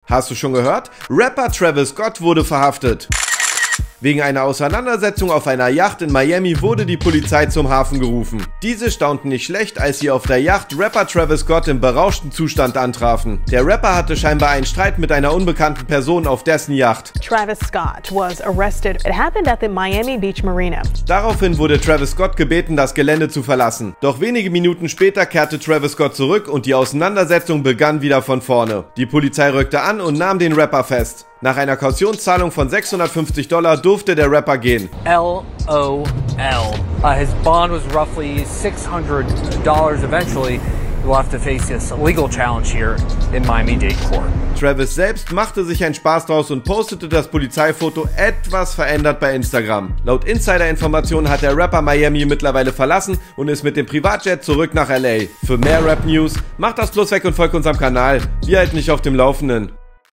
Hast du schon gehört? Rapper Travis Scott wurde verhaftet. Wegen einer Auseinandersetzung auf einer Yacht in Miami wurde die Polizei zum Hafen gerufen. Diese staunten nicht schlecht, als sie auf der Yacht Rapper Travis Scott im berauschten Zustand antrafen. Der Rapper hatte scheinbar einen Streit mit einer unbekannten Person auf dessen Yacht. Travis Scott was arrested. It happened at the Miami Beach Marina. Daraufhin wurde Travis Scott gebeten, das Gelände zu verlassen. Doch wenige Minuten später kehrte Travis Scott zurück und die Auseinandersetzung begann wieder von vorne. Die Polizei rückte an und nahm den Rapper fest. Nach einer Kautionszahlung von $650 durfte der Rapper gehen. LOL. His bond was roughly $600 eventually. We'll have to face this legal challenge here in Miami-Dade Court. Travis selbst machte sich einen Spaß draus und postete das Polizeifoto etwas verändert bei Instagram. Laut Insider-Informationen hat der Rapper Miami mittlerweile verlassen und ist mit dem Privatjet zurück nach LA. Für mehr Rap-News macht das Plus weg und folgt unserem Kanal. Wir halten dich auf dem Laufenden.